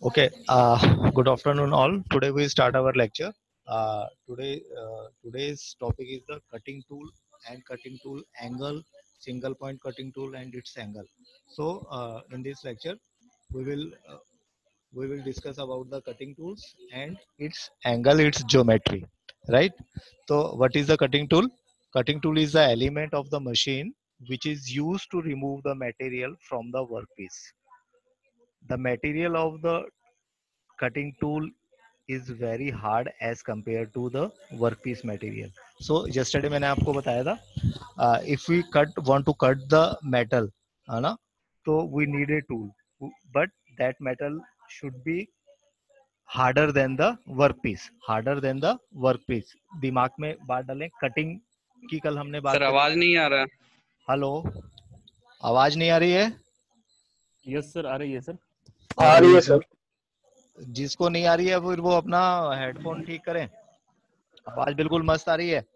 Okay, good afternoon all. Today we start our lecture. Today's topic is the cutting tool and cutting tool angle, single point cutting tool and its angle. So in this lecture, we will uh, we will discuss about the cutting tools and its angle, its geometry, right? So what is the cutting tool? Cutting tool is the element of the machine which is used to remove the material from the workpiece. The material of the cutting tool is very hard as compared to the workpiece material. So yesterday मैंने आपको बताया था if we want to cut the metal है ना, तो we need a tool, but that metal should be harder than the workpiece. दिमाग में बात डालें, कटिंग की कल हमने बात सर करी। आवाज नहीं आ रहा। हेलो, आवाज नहीं आ रही है? यस सर, आ रही है सर। आ रही है सर। जिसको नहीं आ रही है फिर वो अपना हेडफोन ठीक करें। आवाज बिल्कुल मस्त आ रही है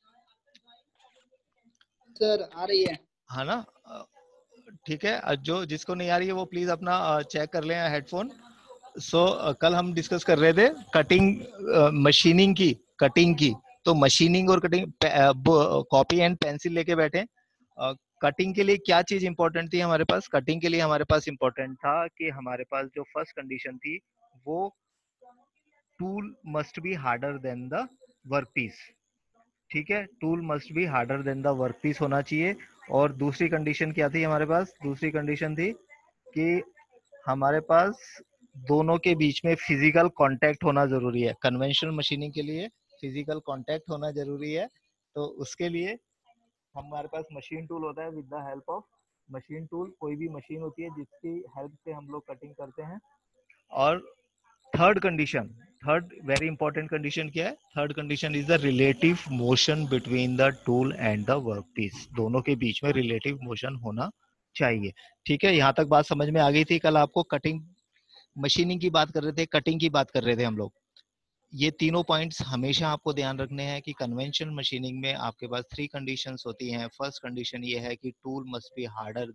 सर, आ रही है, है ना? ठीक है, जो जिसको नहीं आ रही है वो प्लीज अपना चेक कर लें हेडफोन। सो कल हम डिस्कस कर रहे थे कटिंग मशीनिंग की, कटिंग की। तो मशीनिंग और कटिंग, कॉपी एंड पेंसिल लेके बैठे। कटिंग के लिए क्या चीज इंपॉर्टेंट थी हमारे पास? कटिंग के लिए हमारे पास इंपॉर्टेंट था कि हमारे पास जो फर्स्ट कंडीशन थी वो tool must be harder than the workpiece. ठीक है, tool must be harder than the workpiece होना चाहिए। और दूसरी कंडीशन क्या थी हमारे पास? दूसरी कंडीशन थी कि हमारे पास दोनों के बीच में फिजिकल कांटेक्ट होना जरूरी है। कन्वेंशनल मशीनिंग के लिए फिजिकल कांटेक्ट होना जरूरी है। तो उसके लिए हमारे पास मशीन टूल होता है। With the help of machine tool, कोई भी मशीन होती है जिसकी हेल्प से हम लोग कटिंग करते हैं। और थर्ड वेरी इंपॉर्टेंट कंडीशन क्या है? Third condition is the relative motion between the tool and the workpiece. दोनों के बीच में रिलेटिव मोशन होना चाहिए। ठीक है, यहाँ तक बात समझ में आ गई थी? कल आपको कटिंग मशीनिंग की बात कर रहे थे, कटिंग की बात कर रहे थे हम लोग। ये तीनों पॉइंट्स हमेशा आपको ध्यान रखने हैं कि कन्वेंशनल मशीनिंग में आपके पास 3 कंडीशंस होती हैं। फर्स्ट कंडीशन ये है कि tool must be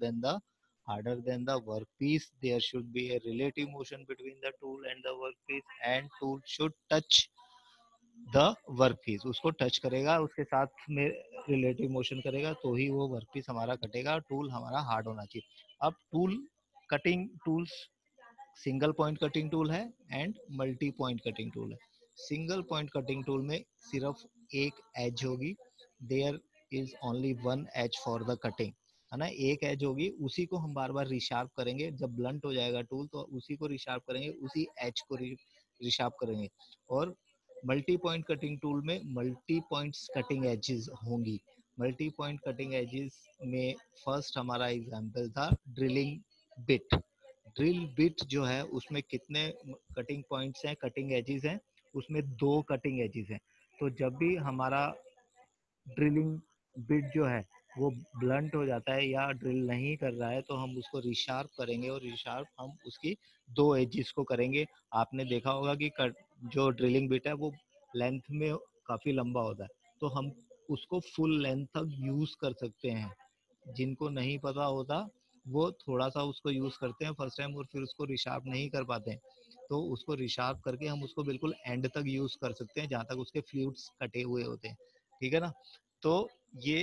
harder than the workpiece. There should be a relative motion between the tool and the workpiece, and tool should touch the workpiece. उसको टच करेगा, उसके साथ में रिलेटिव मोशन करेगा तो ही वो वर्कपीस हमारा कटेगा, टूल हमारा हार्ड होना चाहिए। अब tool cutting tools single point cutting tool है and multi point cutting tool है। सिंगल पॉइंट कटिंग टूल में सिर्फ एक एज होगी। There is only one edge for the cutting, है ना? एक एज होगी, उसी को हम बार बार रिशार्प करेंगे। जब ब्लंट हो जाएगा टूल तो उसी को रिशार्प करेंगे, उसी एज को रिशार्प करेंगे। और मल्टी पॉइंट कटिंग टूल में मल्टी पॉइंट्स कटिंग एजेस होंगी। मल्टी पॉइंट कटिंग एजेस में फर्स्ट हमारा एग्जांपल था ड्रिलिंग बिट। ड्रिल बिट जो है उसमें कितने कटिंग पॉइंट्स हैं, कटिंग एजेस हैं? उसमें 2 कटिंग एजेस हैं। तो जब भी हमारा ड्रिलिंग बिट जो है वो ब्लंट हो जाता है या ड्रिल नहीं कर रहा है तो हम उसको रिशार्प करेंगे, और रिशार्प हम उसकी 2 एजेस को करेंगे। आपने देखा होगा कि जो ड्रिलिंग बिट है वो लेंथ में काफी लंबा होता है, तो हम उसको फुल लेंथ तक यूज कर सकते हैं। जिनको नहीं पता होता वो थोड़ा सा उसको यूज करते हैं फर्स्ट टाइम और फिर उसको रिशार्प नहीं कर पाते हैं। तो उसको रिशार्प करके हम उसको बिल्कुल एंड तक यूज कर सकते हैं जहां तक उसके फ्लूइड्स कटे हुए होते हैं। ठीक है ना? तो ये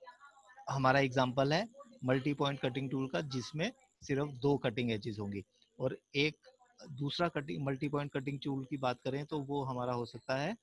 हमारा एग्जांपल है मल्टी पॉइंट कटिंग टूल का, जिसमें सिर्फ 2 कटिंग एजेस होंगी। और एक दूसरा cutting multi point cutting tool की बात करें तो वो हमारा हो सकता है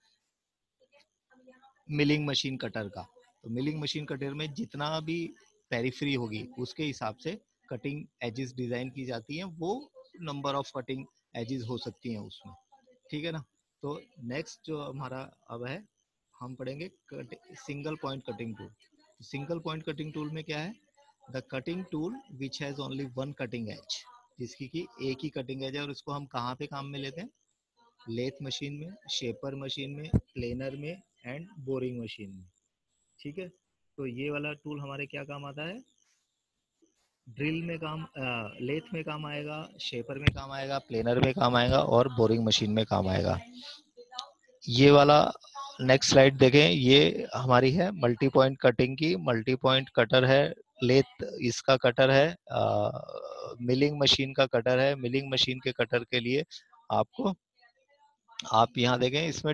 मिलिंग मशीन कटर का। तो मिलिंग मशीन कटर में जितना भी पेरिफेरी होगी उसके हिसाब से कटिंग एजेस डिजाइन की जाती हैं। वो नंबर ऑफ कटिंग एजेस हो सकती हैं उसमें। ठीक है ना? तो नेक्स्ट जो हमारा अब है, हम पढ़ेंगे single point cutting tool. Single point cutting tool में क्या है? The cutting tool which has only one cutting edge, जिसकी की एक ही कटिंग एज है। और इसको हम कहाँ पे काम में लेते हैं? लेथ मशीन में, शेपर मशीन में, प्लेनर में एंड बोरिंग मशीन में। ठीक है, तो ये वाला टूल हमारे क्या काम आता है? ड्रिल में काम, लेथ में काम आएगा, शेपर में काम आएगा, प्लेनर में काम आएगा और बोरिंग मशीन में काम आएगा। ये वाला नेक्स्ट स्लाइड देखें, ये हमारी है मल्टी पॉइंट कटिंग की। मल्टी पॉइंट कटर है, लेथ इसका कटर है, मिलिंग मशीन का कटर है। मिलिंग मशीन के कटर के लिए आपको, आप यहाँ देखें इसमें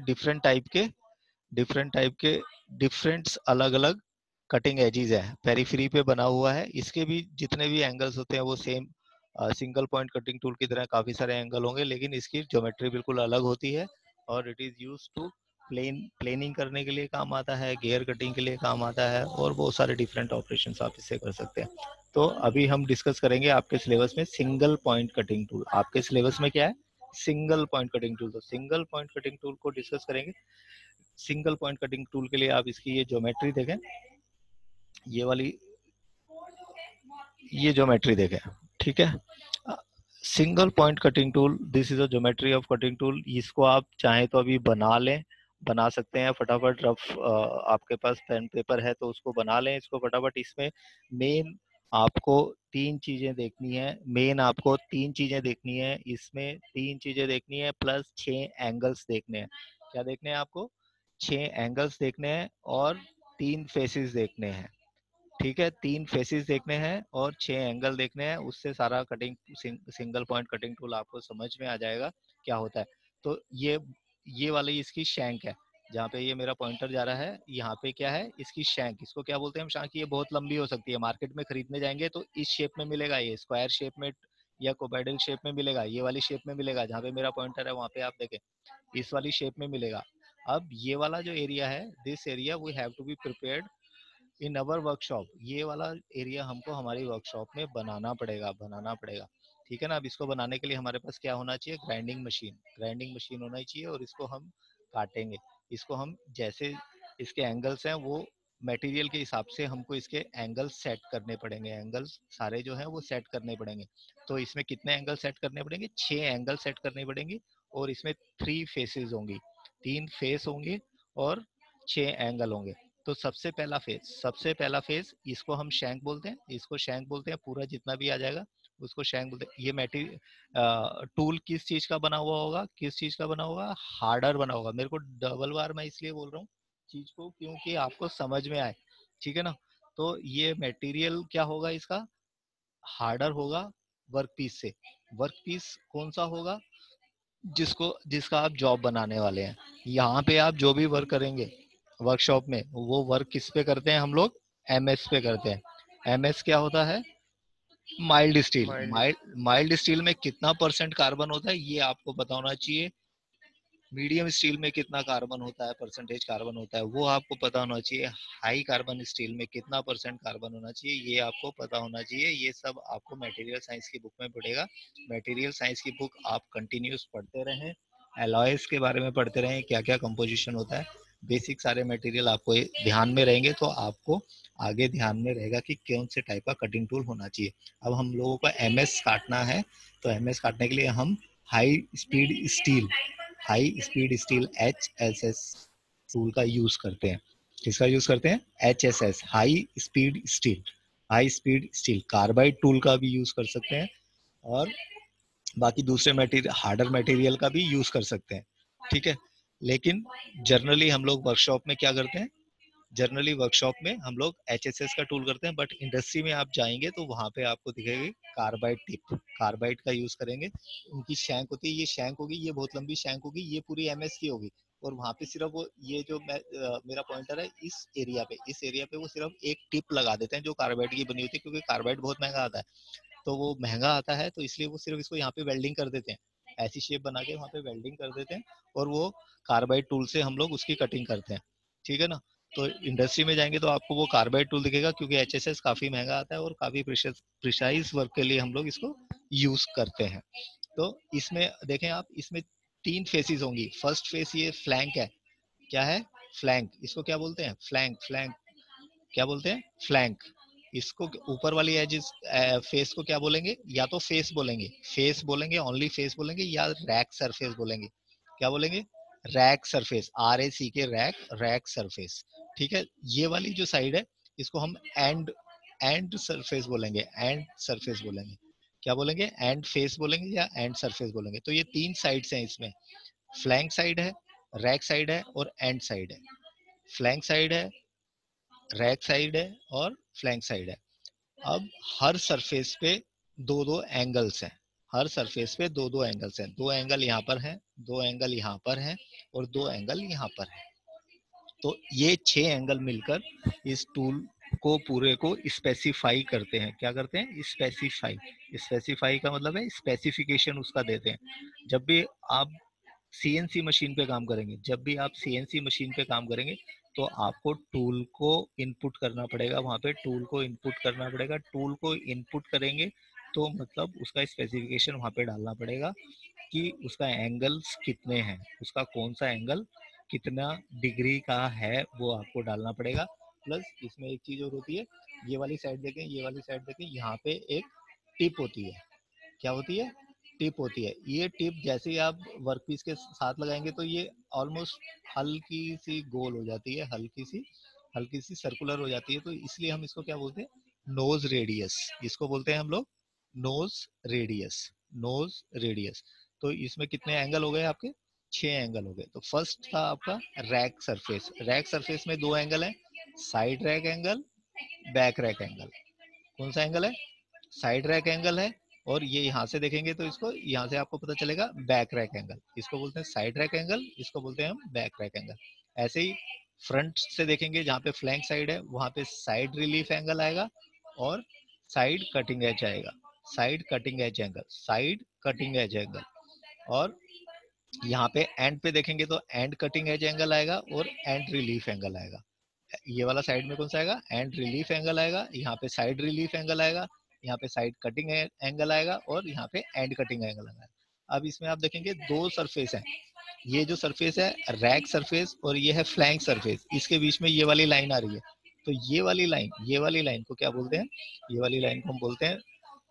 डिफरेंट अलग अलग कटिंग एजिज है, पेरिफेरी पे बना हुआ है। इसके भी जितने भी एंगल्स होते हैं वो same single point cutting tool की तरह काफी सारे एंगल होंगे, लेकिन इसकी ज्योमेट्री बिल्कुल अलग होती है और it is use to planning करने के लिए काम आता है, गियर कटिंग के लिए काम आता है, और बहुत सारे डिफरेंट ऑपरेशंस आप इससे कर सकते हैं। तो अभी हम डिस्कस करेंगे आपके सिलेबस में सिंगल पॉइंट कटिंग टूल। आपके सिलेबस में क्या है? Single point cutting tool. तो सिंगल पॉइंट कटिंग टूल को डिस्कस करेंगे। सिंगल पॉइंट कटिंग टूल के लिए आप इसकी ये ज्योमेट्री देखें, ये वाली ये ज्योमेट्री देखें, ठीक है। Single point cutting tool, this is a geometry of cutting tool. इसको आप चाहें तो अभी बना लें, बना सकते हैं फटाफट। रफ आपके पास पेन पेपर है तो उसको बना लें इसको फटाफट। इसमें मेन आपको तीन चीजें देखनी है, इसमें तीन चीजें देखनी है प्लस 6 एंगल्स देखने हैं। क्या देखने हैं आपको? 6 एंगल्स देखने हैं और 3 फेसेस देखने हैं, ठीक है। 3 फेसेस देखने हैं और 6 एंगल देखने हैं। उससे सारा cutting single point cutting tool आपको समझ में आ जाएगा क्या होता है। तो ये वाली इसकी शैंक है, जहाँ पे ये मेरा पॉइंटर जा रहा है, यहाँ पे क्या है? इसकी शैंक। इसको क्या बोलते हैं हम? शैंक। ये बहुत लंबी हो सकती है, मार्केट में खरीदने जाएंगे तो इस शेप में मिलेगा, ये स्क्वायर शेप में या कोबाइडल शेप में मिलेगा, ये वाली शेप में मिलेगा। जहाँ पे मेरा पॉइंटर है वहाँ पे आप देखें इस वाली शेप में मिलेगा। अब ये वाला जो एरिया है, this area we have to be prepared in our workshop. ये वाला एरिया हमको हमारी वर्कशॉप में बनाना पड़ेगा, ठीक है ना। अब इसको बनाने के लिए हमारे पास क्या होना चाहिए? ग्राइंडिंग मशीन होना ही चाहिए। और इसको हम काटेंगे, इसको हम जैसे इसके एंगल्स हैं वो मटेरियल के हिसाब से हमको इसके एंगल सेट करने पड़ेंगे, एंगल्स सारे जो हैं वो सेट करने पड़ेंगे। तो इसमें कितने एंगल सेट करने पड़ेंगे? 6 एंगल सेट करने पड़ेंगे। और इसमें 3 फेसेस होंगी, 3 फेस होंगे और 6 एंगल होंगे। तो सबसे पहला फेज इसको हम शैंक बोलते हैं, पूरा जितना भी आ जाएगा उसको शैंक बोलते हैं। ये मेटेरियल टूल किस चीज का बना हुआ होगा? हार्डर बना होगा। मेरे को डबल बार मैं इसलिए बोल रहा हूँ चीज को क्योंकि आपको समझ में आए, ठीक है ना। तो ये मटेरियल क्या होगा? इसका हार्डर होगा वर्कपीस से। वर्कपीस कौन सा होगा? जिसका आप जॉब बनाने वाले हैं। यहाँ पे आप जो भी वर्क करेंगे वर्कशॉप में, वो वर्क किस पे करते हैं हम लोग? एमएस पे करते हैं। एमएस क्या होता है? Mild steel. माइल्ड स्टील में कितना परसेंट कार्बन होता है ये आपको पता होना चाहिए। मीडियम स्टील में कितना कार्बन होता है, परसेंटेज कार्बन होता है, वो आपको पता होना चाहिए। हाई कार्बन स्टील में कितना परसेंट कार्बन होना चाहिए ये आपको पता होना चाहिए। ये सब आपको मटेरियल साइंस की बुक में पढ़ेगा। मटेरियल साइंस की बुक आप कंटिन्यूस पढ़ते रहें, एलॉयज के बारे में पढ़ते रहें, क्या क्या कंपोजिशन होता है, बेसिक सारे मटेरियल आपको ध्यान में रहेंगे तो आपको आगे ध्यान में रहेगा कि कौन से टाइप का कटिंग टूल होना चाहिए। अब हम लोगों को एमएस काटना है, तो एमएस काटने के लिए हम high speed steel HSS tool का यूज करते हैं। किसका यूज करते हैं? HSS, high speed steel. Carbide tool का भी यूज कर सकते हैं और बाकी दूसरे मटेरियल, हार्डर मटेरियल का भी यूज कर सकते हैं, ठीक है। लेकिन जनरली हम लोग वर्कशॉप में क्या करते हैं? जनरली वर्कशॉप में हम लोग HSS का टूल करते हैं, बट इंडस्ट्री में आप जाएंगे तो वहां पे आपको दिखेगी कार्बाइड टिप, कार्बाइड का यूज करेंगे। उनकी शैंक होती है, ये शैंक होगी, ये बहुत लंबी शैंक होगी, ये पूरी MS की होगी। और वहां पे सिर्फ वो ये जो मेरा पॉइंटर है इस एरिया पे वो सिर्फ एक टिप लगा देते हैं जो कार्बाइड की बनी होती है, क्योंकि कार्बाइड बहुत महंगा आता है। तो वो महंगा आता है तो इसलिए वो सिर्फ इसको यहाँ पे वेल्डिंग कर देते हैं, ऐसी शेप बना के वहाँ पे वेल्डिंग कर देते हैं और वो कार्बाइड टूल से हम लोग उसकी कटिंग करते हैं, ठीक है ना। तो इंडस्ट्री में जाएंगे तो आपको वो कार्बाइड टूल दिखेगा, क्योंकि HSS काफी महंगा आता है और काफी प्रिसाइज वर्क के लिए हम लोग इसको यूज करते हैं। तो इसमें देखें आप, इसमें 3 फेसेस होंगी। फर्स्ट फेस ये फ्लैंक है। क्या है? फ्लैंक। इसको क्या बोलते हैं? फ्लैंक क्या बोलते हैं? फ्लैंक। इसको ऊपर वाली एजिस फेस को क्या बोलेंगे? या तो फेस बोलेंगे ओनली फेस बोलेंगे, या रैक सरफेस बोलेंगे। क्या बोलेंगे? Rack surface, RACK, rack surface, ठीक है। ये वाली जो साइड है इसको हम एंड सरफेस बोलेंगे, क्या बोलेंगे? एंड फेस बोलेंगे या एंड सरफेस बोलेंगे। तो ये 3 साइड्स हैं इसमें, फ्लैंक साइड है, रैक साइड है और एंड साइड है। फ्लैंक साइड है, रैक साइड है और फ्लैंक साइड है। अब हर सरफेस पे दो दो एंगल्स हैं, हर सरफेस पे दो दो एंगल्स हैं, दो एंगल यहाँ पर हैं, दो एंगल यहाँ पर हैं और दो एंगल यहाँ पर है। तो ये 6 एंगल मिलकर इस टूल को पूरे को स्पेसिफाई करते हैं। क्या करते हैं? स्पेसिफाई। स्पेसिफाई का मतलब है स्पेसिफिकेशन उसका देते हैं। जब भी आप सीएनसी मशीन पे काम करेंगे, जब भी आप सीएनसी मशीन पे काम करेंगे तो आपको टूल को इनपुट करना पड़ेगा, वहां पे टूल को इनपुट करना पड़ेगा। टूल को इनपुट करेंगे तो मतलब उसका स्पेसिफिकेशन वहां पे डालना पड़ेगा कि उसका एंगल्स कितने हैं, उसका कौन सा एंगल कितना डिग्री का है वो आपको डालना पड़ेगा। प्लस इसमें एक चीज और होती है, ये वाली साइड देखें, ये वाली साइड देखें, यहाँ पे एक टिप होती है। क्या होती है? टिप होती है। ये टिप जैसे ही आप वर्कपीस के साथ लगाएंगे तो ये ऑलमोस्ट हल्की सी गोल हो जाती है, हल्की सी सर्कुलर हो जाती है। तो इसलिए हम इसको क्या बोलते हैं? Nose radius. इसको बोलते हैं हम लोग नोज रेडियस। Nose radius. तो इसमें कितने एंगल हो गए आपके? 6 एंगल हो गए। तो फर्स्ट था आपका रैक सरफेस। रैक सरफेस में दो एंगल है, side rack angle, back rack angle. कौन सा एंगल है? साइड रैक एंगल है। और ये यहाँ से देखेंगे तो इसको, यहाँ से आपको पता चलेगा बैक रैक एंगल। इसको बोलते हैं साइड रैक एंगल, इसको बोलते हैं हम बैक रैक एंगल। ऐसे ही फ्रंट से देखेंगे, जहाँ पे फ्लैंक साइड है वहां पे साइड रिलीफ एंगल आएगा और साइड कटिंग एज आएगा। Side cutting edge angle, side cutting edge angle. और यहाँ पे एंड पे देखेंगे तो एंड कटिंग एज एंगल आएगा और एंड रिलीफ एंगल आएगा। ये वाला साइड में कौन सा आएगा? एंड रिलीफ एंगल आएगा। यहाँ पे साइड रिलीफ एंगल आएगा, यहाँ पे साइड कटिंग एंगल आएगा और यहाँ पे एंड कटिंग एंगल आएगा। अब इसमें आप देखेंगे दो सरफेस हैं। ये जो सरफेस है रैक सरफेस और ये है फ्लैंक सरफेस, इसके बीच में ये वाली लाइन आ रही है। तो ये वाली लाइन को क्या बोलते हैं? ये वाली लाइन को हम बोलते हैं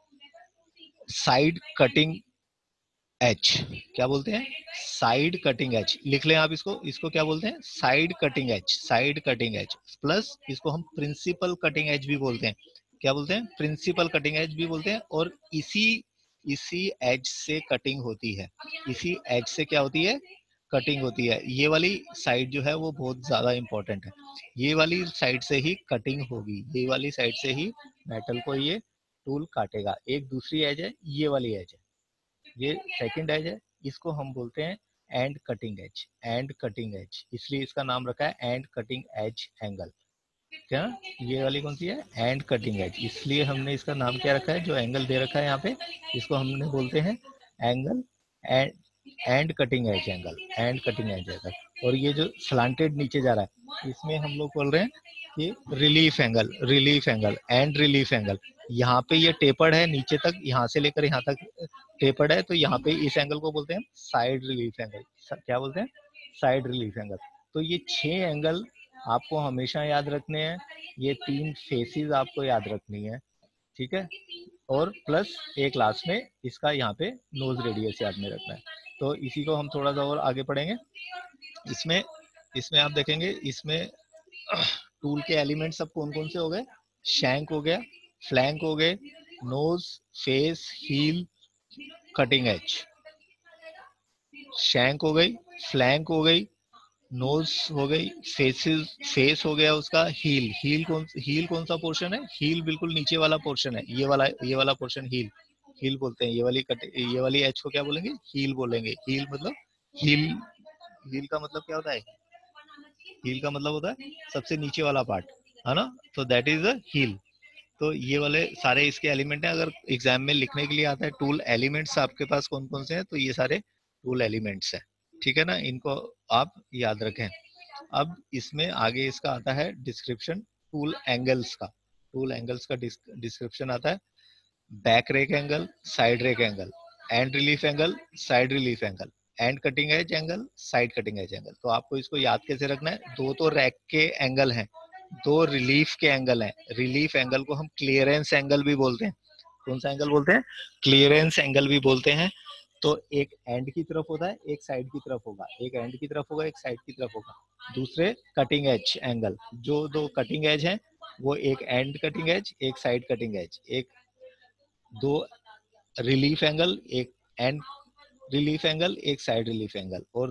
साइड कटिंग एच। क्या बोलते हैं? Side cutting edge. लिख लें आप इसको, इसको क्या बोलते हैं? Side cutting edge. Side cutting edge. Plus इसको हम प्रिंसिपल कटिंग एच भी बोलते हैं। क्या बोलते हैं? प्रिंसिपल कटिंग एच भी बोलते हैं। और इसी इसी एज से कटिंग होती है। इसी एज से क्या होती है? कटिंग होती है। ये वाली साइड जो है वो बहुत ज्यादा इंपॉर्टेंट है। ये वाली साइड से ही कटिंग होगी, ये वाली साइड से ही मेटल को ये टूल काटेगा। एक दूसरी एज है, ये वाली एज है, ये सेकंड एज है, इसको हम बोलते हैं end cutting edge. End cutting edge, इसलिए इसका नाम रखा है एंड कटिंग एज एंगल। क्या? ये वाली कौन सी है? End cutting edge. इसलिए हमने इसका नाम क्या रखा है? जो एंगल दे रखा है यहाँ पे, इसको हमने बोलते हैं angle end end cutting edge angle. End cutting edge angle. और ये जो स्लांटेड नीचे जा रहा है इसमें हम लोग बोल रहे हैं कि relief angle. Relief angle, end relief angle. यहाँ पे ये टेपर्ड है नीचे तक, यहाँ से लेकर यहाँ तक टेपर्ड है, तो यहाँ पे इस एंगल को बोलते हैं साइड रिलीफ एंगल। क्या बोलते हैं? Side relief angle. तो ये 6 एंगल आपको हमेशा याद रखने हैं। ये 3 फेसेस आपको याद रखनी है, ठीक है। और प्लस एक लास्ट में इसका यहाँ पे नोज रेडियस याद में रखना है। तो इसी को हम थोड़ा सा और आगे पढ़ेंगे। इसमें इसमें आप देखेंगे, इसमें टूल के एलिमेंट सब कौन कौन से हो गए? शैंक हो गया, फ्लैंक हो गए, nose, face, heel, cutting edge. Shank हो गई, फ्लैंक हो गई, नोज हो गई, फेस हो गया उसका, हील। हील कौन सा पोर्शन है? हील बिल्कुल नीचे वाला पोर्शन है, ये वाला पोर्शन हील। हील बोलते हैं। ये वाली एच को क्या बोलेंगे? हील बोलेंगे। हील मतलब हील। हील का मतलब क्या होता है? हील का मतलब होता है सबसे नीचे वाला पार्ट, है ना। तो दैट इज अ हील। तो ये वाले सारे इसके एलिमेंट हैं। अगर एग्जाम में लिखने के लिए आता है टूल एलिमेंट्स आपके पास कौन कौन से हैं, तो ये सारे टूल एलिमेंट्स हैं, ठीक है ना। इनको आप याद रखें। अब इसमें आगे इसका आता है डिस्क्रिप्शन टूल एंगल्स का। टूल एंगल्स का डिस्क्रिप्शन आता है back rake angle, side rake angle, end relief angle, side relief angle, end cutting edge angle, side cutting edge angle. तो आपको इसको याद कैसे रखना है? दो तो रैक के एंगल हैं, दो रिलीफ के एंगल हैं। रिलीफ एंगल को हम क्लियरेंस एंगल भी बोलते हैं। कौन सा एंगल बोलते हैं? क्लियरेंस एंगल भी बोलते हैं। तो एक एंड की तरफ होता है, एक साइड की तरफ होगा। एक एंड की तरफ होगा, एक साइड की तरफ होगा। दूसरे कटिंग एज एंगल, जो दो कटिंग एज हैं वो एक एंड कटिंग एज, एक साइड कटिंग एज। एक दो रिलीफ एंगल, एक एंड रिलीफ एंगल, एक साइड रिलीफ एंगल। और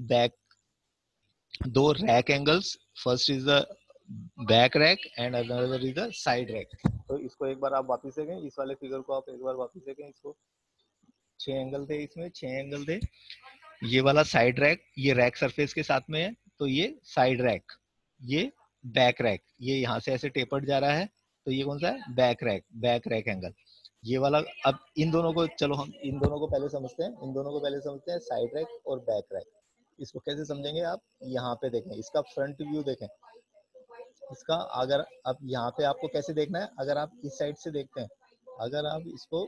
दो rake angles. First is the back rake and another is the side rake. तो इसको एक बार आप वापिस देखें, इस वाले फिगर को आप एक बार वापिस देखें, इसको 6 एंगल थे, इसमें 6 एंगल थे। ये वाला साइड रैक, ये रैक सरफेस के साथ में है, तो ये साइड रैक, ये बैक रैक, ये यहाँ से ऐसे टेपर्ड जा रहा है, तो ये कौन सा है, बैक रैक एंगल। ये वाला, अब इन दोनों को, चलो हम इन दोनों को पहले समझते हैं, इन दोनों को पहले समझते हैं, साइड रैक और बैक रैक। इसको कैसे समझेंगे आप, यहाँ पे देखें, इसका फ्रंट व्यू देखें इसका। अगर अब यहाँ पे आपको कैसे देखना है, अगर आप इस साइड से देखते हैं, अगर आप इसको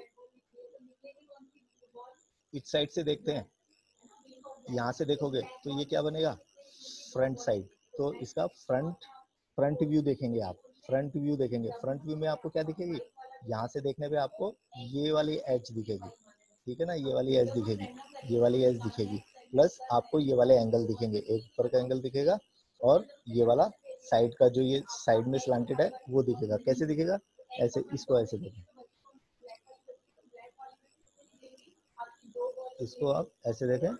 इस साइड से देखते हैं, यहाँ से देखोगे तो ये क्या बनेगा, फ्रंट साइड। तो इसका फ्रंट व्यू देखेंगे आप, फ्रंट व्यू देखेंगे, फ्रंट व्यू में आपको क्या दिखेगी, यहाँ से देखने पे आपको ये वाली एज दिखेगी, ठीक है ना, ये वाली एज दिखेगी, ये वाली एज दिखेगी, प्लस आपको ये वाले एंगल दिखेंगे, एक ऊपर का एंगल दिखेगा और ये वाला साइड का जो ये साइड में स्लांटेड है वो दिखेगा। कैसे दिखेगा, ऐसे, इसको ऐसे देखें, इसको आप ऐसे देखें,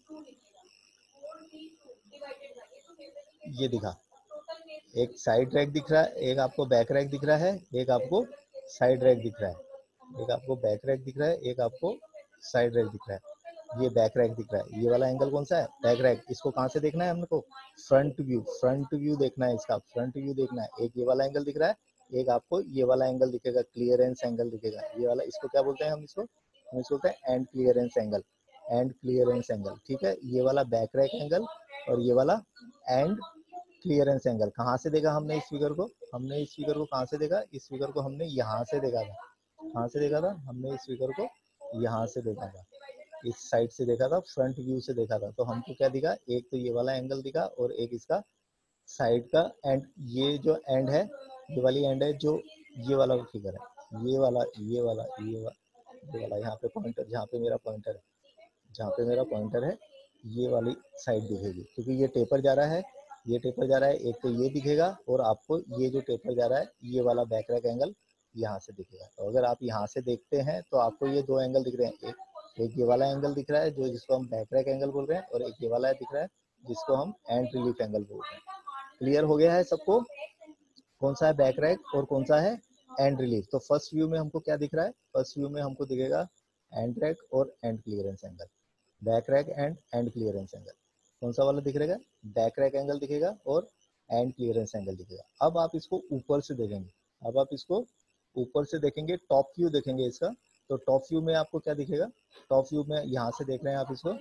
ये दिखा, एक साइड रैक दिख रहा है, एक आपको बैक रैक दिख रहा है, एक आपको साइड रैक दिख रहा है, एक आपको बैक रैक दिख रहा है, एक आपको साइड रैक दिख रहा है, ये बैक रैक दिख रहा है। ये वाला एंगल कौन सा है, बैक रैक। इसको कहाँ से देखना है हमको, फ्रंट व्यू देखना है, इसका फ्रंट व्यू देखना है। एक ये वाला एंगल दिख रहा है, एक आपको ये वाला एंगल दिखेगा, क्लियरेंस एंगल दिखेगा, ये वाला। इसको क्या बोलते हैं हम इसको बोलते हैं end clearance angle, end clearance angle, ठीक है। ये वाला बैक रैक एंगल और ये वाला एंड क्लियरेंस एंगल। कहाँ से देखा हमने इस फिगर को, हमने इस फिगर को कहाँ से देखा, इस फिगर को हमने यहाँ से देखा था। कहाँ से देखा था, हमने इस फिगर को यहाँ से देखा था, इस साइड से देखा था, फ्रंट व्यू से देखा था। तो हमको क्या दिखा, एक तो ये वाला एंगल दिखा और एक इसका साइड का एंड। ये जो एंड है, ये वाली एंड है, जो ये वाला फिगर है, ये वाला यहाँ पे पॉइंटर, जहाँ पे मेरा पॉइंटर है, जहाँ पे मेरा पॉइंटर है, ये वाली साइड दिखेगी, क्योंकि ये टेपर जा रहा है, ये टेपर जा रहा है। एक तो ये दिखेगा और आपको ये जो टेपर जा रहा है, ये वाला बैक रैक एंगल यहाँ से दिखेगा। तो अगर आप यहाँ से देखते हैं तो आपको ये दो एंगल दिख रहे हैं, एक ये वाला एंगल दिख रहा है जो जिसको हम बैक रैक एंगल बोल रहे हैं, और एक ये वाला दिख रहा है जिसको हम एंड रिलीफ एंगल बोल रहे हैं। क्लियर हो गया है सबको, कौन सा है बैक रैक और कौन सा है एंड रिलीफ। तो फर्स्ट व्यू में हमको क्या दिख रहा है, फर्स्ट व्यू में हमको दिखेगा एंड रैक और end clearance angle, back rake and end clearance angle. कौन सा वाला दिख रहेगा, बैक रैक एंगल दिखेगा और एंड क्लियरेंस एंगल दिखेगा। अब आप इसको ऊपर से देखेंगे, अब आप इसको ऊपर से देखेंगे, टॉप व्यू देखेंगे इसका। तो टॉप व्यू में आपको क्या दिखेगा, टॉप व्यू में यहाँ से देख रहे हैं आप इसको,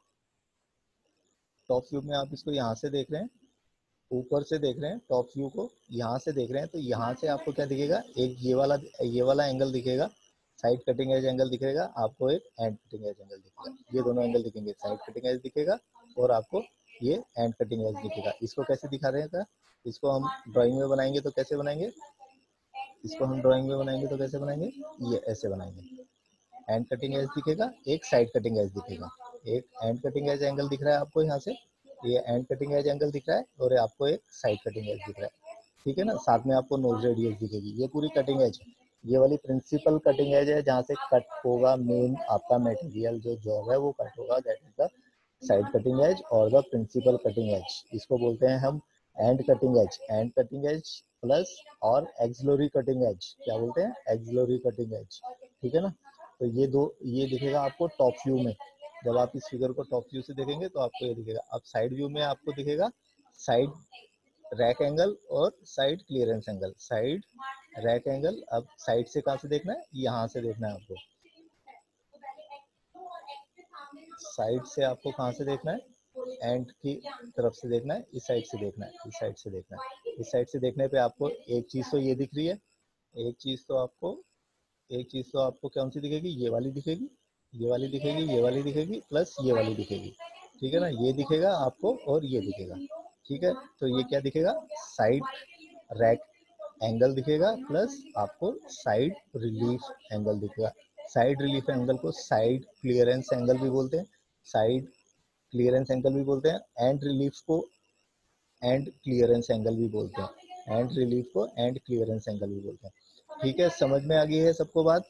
टॉप व्यू में आप इसको यहाँ से देख रहे हैं, ऊपर से देख रहे हैं, टॉप व्यू को यहाँ से देख रहे हैं। तो यहाँ से आपको क्या दिखेगा, एक ये वाला एंगल दिखेगा, साइड कटिंग एज एंगल दिखेगा आपको, एक एंड कटिंग एज एंगल दिखेगा। ये दोनों एंगल दिखेंगे, साइड कटिंग एज दिखेगा और आपको ये एंड कटिंग एज दिखेगा। इसको कैसे दिखा रहे हैं, इसको हम ड्राइंग में बनाएंगे तो कैसे बनाएंगे, इसको हम ड्राइंग में बनाएंगे तो कैसे बनाएंगे, ये ऐसे बनाएंगे। एंड कटिंग एज दिखेगा, एक साइड कटिंग एज दिखेगा, एक एंड कटिंग एज एंगल दिख रहा है आपको यहाँ से, ये एंड कटिंग एज एंगल दिख रहा है और आपको एक साइड कटिंग एज दिख रहा है, ठीक है ना। साथ में आपको नोज रेडियस दिखेगी, ये पूरी कटिंग एज, ये वाली प्रिंसिपल कटिंग एज है जहाँ से कट होगा मेन आपका मटेरियल, जो जॉब है वो कट होगा, that is the side cutting edge और द प्रिंसिपल कटिंग एज। इसको बोलते हैं हम end cutting edge, end cutting edge plus और एक्सिलरी कटिंग एज, क्या बोलते हैं, एक्सिलरी कटिंग एज, ठीक है ना। तो ये दो, ये दिखेगा आपको टॉप व्यू में। जब आप इस फिगर को टॉप व्यू से देखेंगे तो आपको ये दिखेगा। अब साइड व्यू में आपको दिखेगा साइड रैक एंगल और side clearance angle, side rack angle. अब साइड से कहाँ से देखना है, यहाँ से देखना है आपको, साइड से आपको कहाँ से देखना है, एंड की तरफ से देखना है, इस साइड से देखना है, इस साइड से देखना है। इस साइड से देखने पे आपको एक चीज तो ये दिख रही है, एक चीज तो आपको कौन सी दिखेगी, ये वाली दिखेगी, ये वाली दिखेगी, ये वाली दिखेगी, प्लस ये वाली दिखेगी, ठीक है ना। ये दिखेगा आपको और ये दिखेगा, ठीक है। तो ये क्या दिखेगा, साइड रैक एंगल दिखेगा प्लस आपको साइड रिलीफ एंगल दिखेगा। साइड रिलीफ एंगल को साइड क्लियरेंस एंगल भी बोलते हैं, साइड क्लियरेंस एंगल भी बोलते हैं। एंड रिलीफ को एंड क्लियरेंस एंगल भी बोलते हैं, एंड रिलीफ को एंड क्लियरेंस एंगल भी बोलते हैं, ठीक है। समझ में आ गई है सबको बात,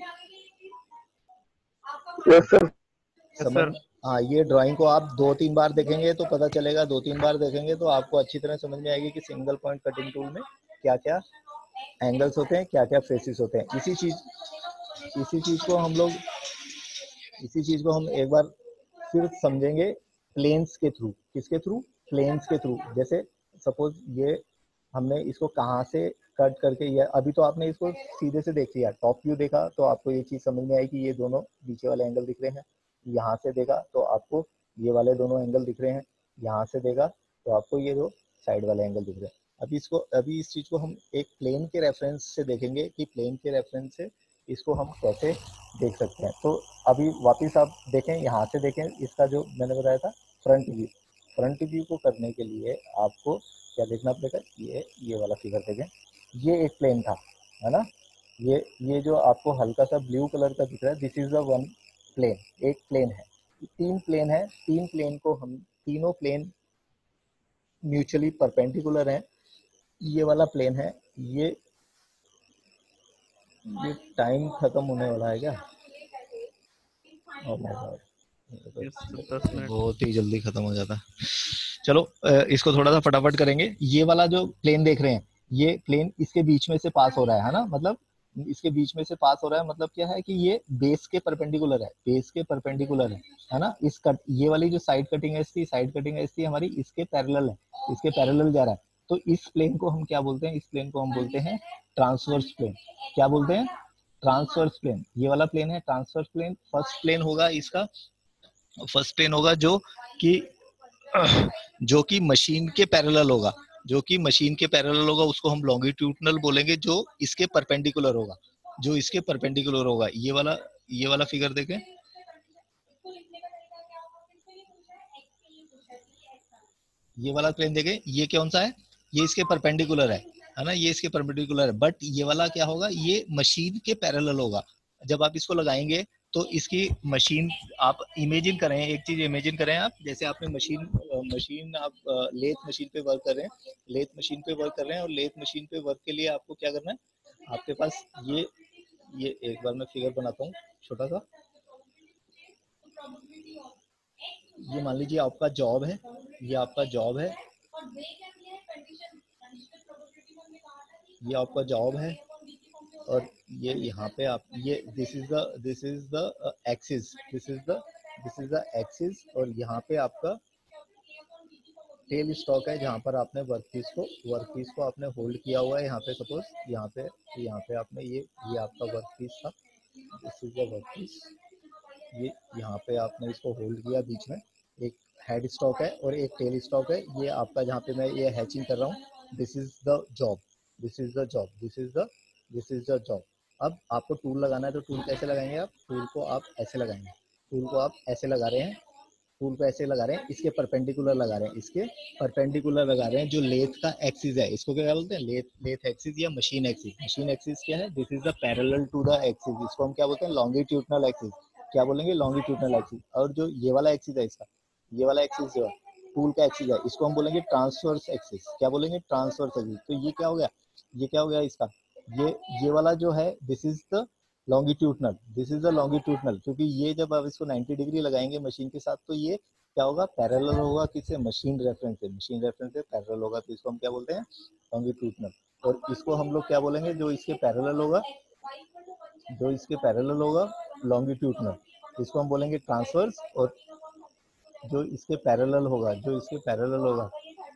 यस सर। समझ। हाँ, ये ड्राइंग को आप 2-3 बार देखेंगे तो पता चलेगा, 2-3 बार देखेंगे तो आपको अच्छी तरह समझ में आएगी कि सिंगल पॉइंट कटिंग टूल में क्या क्या एंगल्स होते हैं, क्या क्या फेसिस होते हैं। इसी चीज को हम लोग एक बार फिर समझेंगे प्लेन्स के थ्रू। किसके थ्रू? प्लेन्स के थ्रू। जैसे सपोज ये हमने इसको कहाँ से कट करके, ये अभी तो आपने इसको सीधे से देख लिया, टॉप व्यू देखा तो आपको ये चीज समझ में आई कि ये दोनों नीचे वाले एंगल दिख रहे हैं। यहाँ से देखा तो आपको ये वाले दोनों एंगल दिख रहे हैं। यहाँ से देखा तो आपको ये दो साइड वाले एंगल दिख रहे हैं। अभी इस चीज को हम एक प्लेन के रेफरेंस से देखेंगे कि प्लेन के रेफरेंस से इसको हम कैसे देख सकते हैं। तो अभी वापिस आप देखें, यहाँ से देखें, इसका जो मैंने बताया था फ्रंट व्यू। फ्रंट व्यू को करने के लिए आपको क्या देखना पड़ेगा? ये वाला फिगर देखें, ये एक प्लेन था, है ना। ये जो आपको हल्का सा ब्लू कलर का दिख रहा है, this is the one plane. एक प्लेन है, तीन प्लेन है। तीन प्लेन को हम, तीनों प्लेन म्यूचुअली परपेंडिकुलर हैं। ये वाला प्लेन है, ये टाइम खत्म होने वाला है क्या? Oh my God, yes sir, 10 minute. बहुत ही जल्दी खत्म हो जाता है। चलो इसको थोड़ा सा फटाफट करेंगे। ये वाला जो प्लेन देख रहे हैं, ये प्लेन इसके बीच में से पास हो रहा है ना, मतलब इसके बीच में से पास हो रहा है, मतलब क्या है कि ये बेस के परपेंडिकुलर है, बेस के परपेंडिकुलर है ना। इस कट, ये वाली जो साइड कटिंग एज थी, साइड कटिंग एज थी हमारी, इसके पैरेलल है, इसके पैरेलल जा रहा है। तो इस प्लेन को हम क्या बोलते हैं? इस प्लेन को हम बोलते हैं ट्रांसवर्स प्लेन। क्या बोलते हैं? Transverse plane. ये वाला प्लेन है ट्रांसवर्स प्लेन। फर्स्ट प्लेन होगा इसका, फर्स्ट प्लेन होगा जो कि मशीन के पैरेलल होगा, जो कि मशीन के पैरेलल होगा, उसको हम लॉन्गिट्यूडनल बोलेंगे। जो इसके परपेंडिकुलर होगा, जो इसके परपेंडिकुलर होगा, ये वाला फिगर देखें, ये वाला प्लेन देखें, ये कौन सा है? ये इसके परपेंडिकुलर है ना, ये इसके परपेंडिकुलर है। बट ये वाला क्या होगा? ये मशीन के पैरेलल होगा। जब आप इसको लगाएंगे तो इसकी मशीन, आप इमेजिन करें, एक चीज इमेजिन करें आप, जैसे आपने मशीन आप लेथ मशीन पे वर्क कर रहे हैं, लेथ मशीन पे वर्क कर रहे हैं, और लेथ मशीन पे वर्क के लिए आपको क्या करना है? आपके पास ये एक बार मैं फिगर बनाता हूँ छोटा सा। ये मान लीजिए आपका जॉब है, ये आपका जॉब है, ये आपका जॉब है, और ये यहाँ पे आप, ये this is the axis, this is the axis, और यहाँ पे आपका टेल स्टॉक है, जहाँ पर आपने वर्कपीस को आपने होल्ड किया हुआ है। यहाँ पे सपोज यहाँ पे आपने ये आपका वर्कपीस था, दिस इज द वर्कपीस। ये यहाँ पे आपने इसको होल्ड किया, बीच में एक हेड स्टॉक है और एक टेल स्टॉक है। ये आपका, जहाँ पे मैं ये हैचिंग कर रहा हूँ, this is the job, this is the job, this is the job. अब आपको टूल लगाना है, तो टूल कैसे लगाएंगे आप? टूल को आप ऐसे लगाएंगे, टूल को आप ऐसे लगा रहे हैं, टूल को ऐसे लगा रहे हैं, इसके परपेंडिकुलर लगा रहे हैं, इसके परपेंडिकुलर लगा रहे हैं। जो लेथ का एक्सिस है, इसको क्या बोलते हैं? लेथ एक्सिस या मशीन एक्सिस। मशीन एक्सिस क्या है? This is the parallel to the axis, इसको हम क्या बोलते हैं? Longitudinal axis. क्या बोलेंगे? Longitudinal axis. और जो ये वाला एक्सिस है इसका, ये वाला एक्सिस जो है टूल का एक्सिस है, इसको हम बोलेंगे ट्रांसवर्स एक्सिस। क्या बोलेंगे? Transverse axis. तो ये क्या हो गया? ये क्या हो गया इसका? ये वाला जो है, this is the longitudinal, this is the longitudinal. क्योंकि ये जब आप इसको 90 डिग्री लगाएंगे मशीन के साथ, तो ये क्या होगा? पैरेलल होगा। किससे? मशीन रेफरेंस से, मशीन रेफरेंस से पैरेलल होगा, तो इसको हम क्या बोलते हैं? लॉन्गिट्यूडनल। और इसको हम लोग क्या बोलेंगे? जो इसके पैरेलल होगा, जो इसके पैरेलल होगा, लॉन्गिट्यूडनल, इसको हम बोलेंगे ट्रांसवर्स। और जो इसके पैरेलल होगा, जो इसके पैरेलल होगा,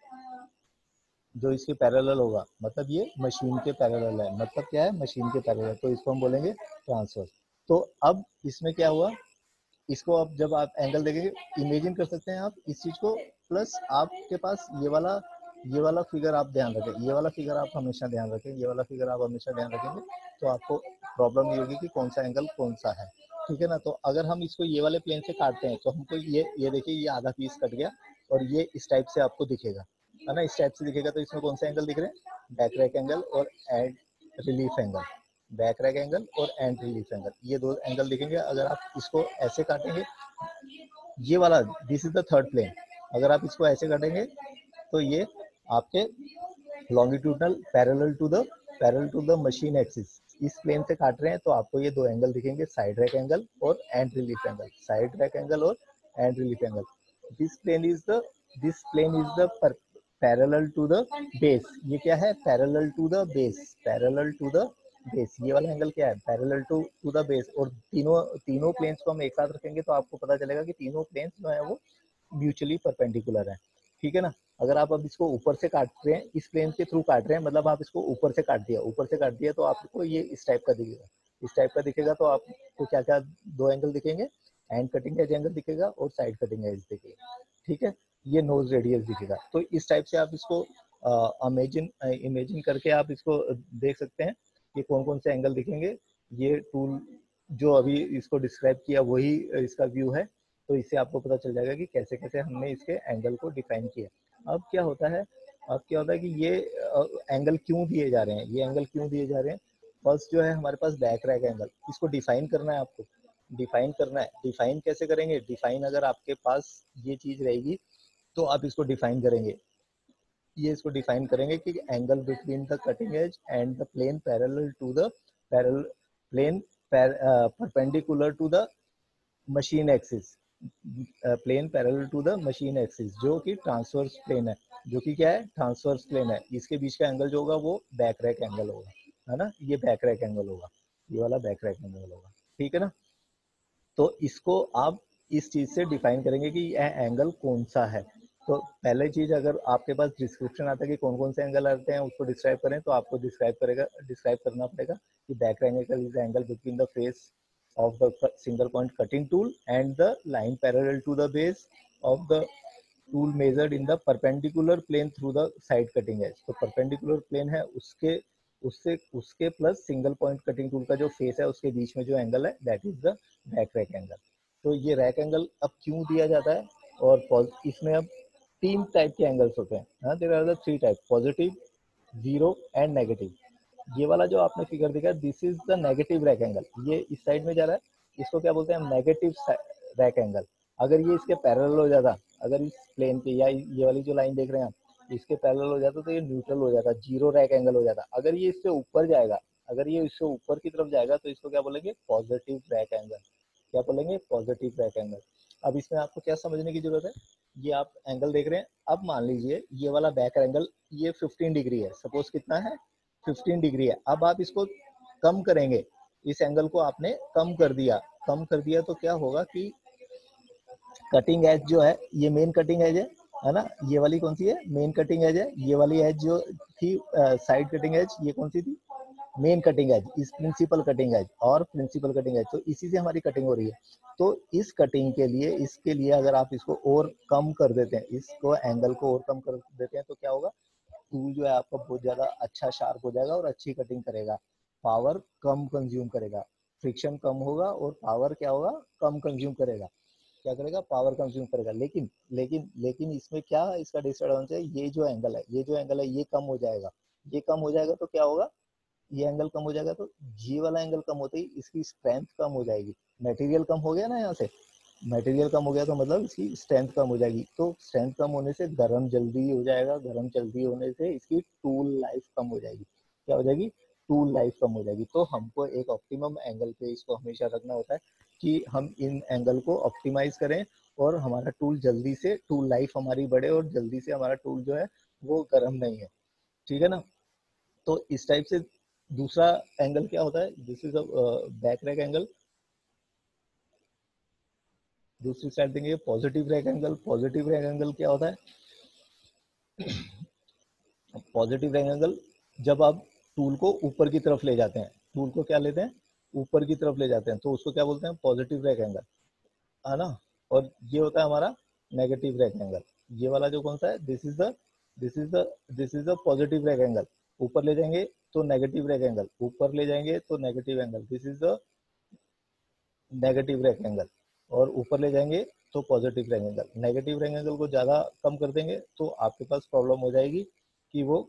जो इसके पैरेलल होगा, मतलब ये मशीन के पैरेलल है। मतलब क्या है? मशीन के पैरेलल, तो इसको हम बोलेंगे ट्रांसवर्स। तो अब इसमें क्या हुआ? इसको अब जब आप एंगल देखेंगे, इमेजिन कर सकते हैं आप इस चीज को। प्लस आपके पास ये वाला फिगर आप ध्यान रखें, ये वाला फिगर आप हमेशा ध्यान रखें, ये वाला फिगर आप हमेशा ध्यान रखेंगे, तो आपको प्रॉब्लम ये होगी कि कौन सा एंगल कौन सा है। ठीक है ना। तो अगर हम इसको ये वाले प्लेन से काटते हैं, तो हमको ये देखिए, ये आधा पीस कट गया, और ये इस टाइप से आपको दिखेगा, है ना, इस टाइप से दिखेगा। तो इसमें कौन सा एंगल दिख रहे हैं? बैक रैक एंगल और end relief angle, back rack angle और एंड रिलीफ एंगल, ये दो एंगल दिखेंगे। अगर आप इसको ऐसे काटेंगे, ये वाला, this is the third plane, अगर आप इसको ऐसे काटेंगे तो ये आपके longitudinal parallel to the machine axis, इस प्लेन से काट रहे हैं, तो आपको ये दो एंगल दिखेंगे, साइड रैक एंगल और end relief angle, side rack angle और end relief angle. This plane is the parallel to the base. ये क्या है? Parallel to the base, parallel to the base. ये वाला एंगल क्या है? Parallel to the base. और तीनों प्लेन्स को हम एक साथ रखेंगे तो आपको पता चलेगा कि तीनों प्लेन्स जो है वो म्यूचुअली परपेंडिकुलर है। ठीक है ना? अगर आप अब इसको ऊपर से काट रहे हैं, इस प्लेन के थ्रू काट रहे हैं, मतलब आप इसको ऊपर से काट दिया, ऊपर से काट दिया तो आपको ये इस टाइप का दिखेगा। इस टाइप का दिखेगा तो आपको क्या क्या दो एंगल दिखेंगे? एंड कटिंग एज एंगल दिखेगा और साइड कटिंग एज दिखेगा। ठीक है, ये नोज रेडियस दिखेगा। तो इस टाइप से आप इसको इमेजिन करके आप इसको देख सकते हैं कि कौन कौन से एंगल दिखेंगे। ये टूल जो अभी इसको डिस्क्राइब किया वही इसका व्यू है। तो इससे आपको पता चल जाएगा कि कैसे कैसे हमने इसके एंगल को डिफाइन किया। अब क्या होता है कि ये एंगल क्यों दिए जा रहे हैं, ये एंगल क्यों दिए जा रहे हैं? फर्स्ट जो है हमारे पास बैक रैक एंगल, इसको डिफाइन करना है आपको, डिफाइन करना है। डिफाइन कैसे करेंगे? डिफाइन अगर आपके पास ये चीज रहेगी तो आप इसको डिफाइन करेंगे, ये इसको डिफाइन करेंगे कि angle between the cutting edge and the plane parallel to the plane perpendicular to the machine axis, plane parallel to the machine axis, जो कि ट्रांसवर्स प्लेन है। जो कि क्या है? ट्रांसवर्स प्लेन है। इसके बीच का एंगल जो होगा वो बैक रैक एंगल होगा, है ना? ये बैक रैक एंगल होगा, ये वाला बैक रैक एंगल होगा। ठीक है ना? तो इसको आप इस चीज से डिफाइन करेंगे कि यह एंगल कौन सा है। तो पहले चीज, अगर आपके पास डिस्क्रिप्शन आता है कि कौन कौन से एंगल आते हैं उसको डिस्क्राइब करें, तो आपको डिस्क्राइब करना पड़ेगा कि back angle is angle between the face of the single point cutting tool and the line parallel to the base of the tool measured in the perpendicular plane through the side cutting edge। तो perpendicular plane है उसके plus single point cutting tool का जो face है उसके बीच में जो angle है that is the back rack angle. तो ये रैक एंगल अब क्यों दिया जाता है? और इसमें अब तीन टाइप के एंगल्स होते हैं। There are the three type, positive, zero and negative. ये वाला जो आपने फिगर देखा, this is the negative rake angle, ये इस साइड में जा रहा है, इसको क्या बोलते हैं? Negative rake angle. अगर ये इसके पैरेलल हो जाता, अगर इस प्लेन के या ये वाली जो लाइन देख रहे हैं आप इसके पैरेलल हो जाता तो ये न्यूट्रल हो जाता, जीरो रैक एंगल हो जाता। अगर ये इससे ऊपर जाएगा, अगर ये इससे ऊपर की तरफ जाएगा तो इसको क्या बोलेंगे? Positive rake angle. क्या बोलेंगे? Positive rake angle. अब इसमें आपको क्या समझने की जरूरत है? ये आप एंगल देख रहे हैं, अब मान लीजिए ये वाला बैक एंगल ये 15 डिग्री है, सपोज कितना है? 15 डिग्री है। अब आप इसको कम करेंगे, इस एंगल को आपने कम कर दिया तो क्या होगा कि कटिंग एज जो है ये मेन कटिंग एज है ना? ये वाली कौन सी है? मेन कटिंग एज है। ये वाली एज जो थी साइड कटिंग एज, ये कौन सी थी? Main cutting edge. इस प्रिंसिपल कटिंग एज और प्रिंसिपल कटिंग एज, तो इसी से हमारी कटिंग हो रही है। तो इस कटिंग के लिए, इसके लिए अगर आप इसको और कम कर देते हैं, इसको एंगल को और कम कर देते हैं तो क्या होगा? टूल जो है आपका बहुत ज्यादा अच्छा शार्प हो जाएगा और अच्छी कटिंग करेगा, पावर कम कंज्यूम करेगा, फ्रिक्शन कम होगा और पावर क्या होगा? कम कंज्यूम करेगा। क्या करेगा? पावर कंज्यूम करेगा। लेकिन लेकिन लेकिन इसमें क्या है? इसका डिसएडवांटेज है, ये जो एंगल है, ये कम हो जाएगा। ये कम हो जाएगा तो क्या होगा? ये एंगल कम हो जाएगा तो ये वाला एंगल कम होते ही इसकी स्ट्रेंथ कम हो जाएगी। मटेरियल कम हो गया ना, यहाँ से मटेरियल कम हो गया तो मतलब इसकी स्ट्रेंथ कम हो जाएगी। तो स्ट्रेंथ कम होने से गर्म जल्दी हो जाएगा, गर्म जल्दी होने से इसकी टूल लाइफ कम हो जाएगी। क्या हो जाएगी? टूल लाइफ कम हो जाएगी। तो हमको एक ऑप्टिमम एंगल पे इसको हमेशा रखना होता है कि हम इन एंगल को ऑप्टिमाइज करें और हमारा टूल जल्दी से, टूल लाइफ हमारी बढ़े और जल्दी से हमारा टूल जो है वो गर्म नहीं है। ठीक है ना? तो इस टाइप से दूसरा एंगल क्या होता है? This is a back rack angle. दूसरी साइड देंगे positive rake angle. Positive rake angle क्या होता है? पॉजिटिव रैक एंगल जब आप टूल को ऊपर की तरफ ले जाते हैं, टूल को क्या लेते हैं? ऊपर की तरफ ले जाते हैं, तो उसको क्या बोलते हैं? पॉजिटिव रैक एंगल, है ना? और ये होता है हमारा नेगेटिव रैक एंगल। ये वाला जो कौन सा है? This is the positive rake angle. ऊपर ले जाएंगे तो नेगेटिव रैक एंगल, ऊपर ले जाएंगे तो negative angle, this is the negative rake angle. और ऊपर ले जाएंगे तो positive rake angle. Negative rake angle को ज्यादा कम कर देंगे तो आपके पास प्रॉब्लम हो जाएगी कि वो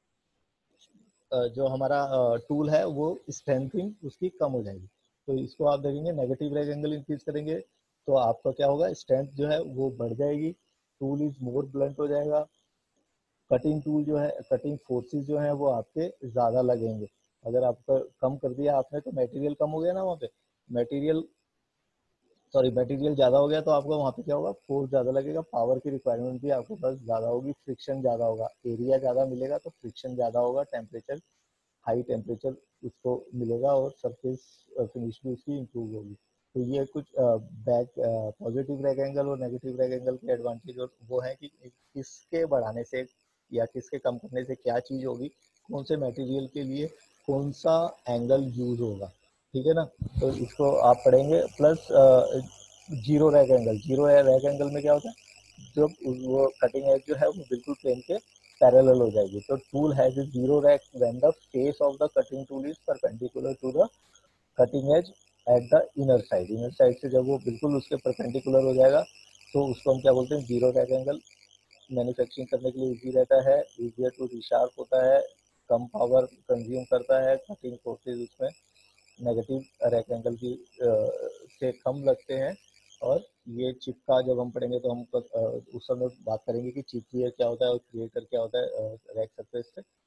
जो हमारा टूल है वो स्ट्रेंथिंग उसकी कम हो जाएगी। तो इसको आप देखेंगे नेगेटिव रैक एंगल इंक्रीज करेंगे तो आपका क्या होगा? स्ट्रेंथ जो है वो बढ़ जाएगी, टूल इज मोर ब्लंट हो जाएगा, कटिंग टूल जो है, कटिंग फोर्सेस जो है वो आपके ज्यादा लगेंगे। अगर आपका कम कर दिया आपने तो मटेरियल कम हो गया ना, वहाँ पे मटेरियल सॉरी मटेरियल ज्यादा हो गया तो आपको वहाँ पे क्या होगा, फोर्स ज्यादा लगेगा, पावर की रिक्वायरमेंट भी आपके पास ज्यादा होगी, फ्रिक्शन ज्यादा होगा, एरिया ज्यादा मिलेगा तो फ्रिक्शन ज्यादा होगा, टेम्परेचर हाई टेम्परेचर उसको मिलेगा और सरफेस फिनिश भी उसकी इम्प्रूव होगी। तो ये कुछ बैक पॉजिटिव रैक एंगल और नेगेटिव रैक एंगल के एडवांटेज और वो है कि किसके बढ़ाने से या किसके कम करने से क्या चीज होगी, कौन से मटेरियल के लिए कौन सा एंगल यूज होगा, ठीक है ना। तो इसको आप पढ़ेंगे। Plus zero rake angle, zero rake angle में क्या होता है, जब वो कटिंग एज जो है वो बिल्कुल प्लेन के पैरेलल हो जाएगी। तो tool has a zero rake when the face of the cutting tool is perpendicular to the cutting edge at the inner side. Inner side से जब वो बिल्कुल उसके परपेंडिकुलर हो जाएगा तो उसको हम क्या बोलते हैं, जीरो रैक एंगल। मैन्युफैक्चरिंग करने के लिए इजी रहता है, इजियर टू रिशार्प होता है, कम पावर कंज्यूम करता है, कटिंग फोर्सेज उसमें नेगेटिव रैक एंगल की से कम लगते हैं। और ये चिप का जब हम पढ़ेंगे तो हम उस समय बात करेंगे कि चिप क्लियर क्या होता है और क्रिएटर क्या होता है रैक सरफेस से।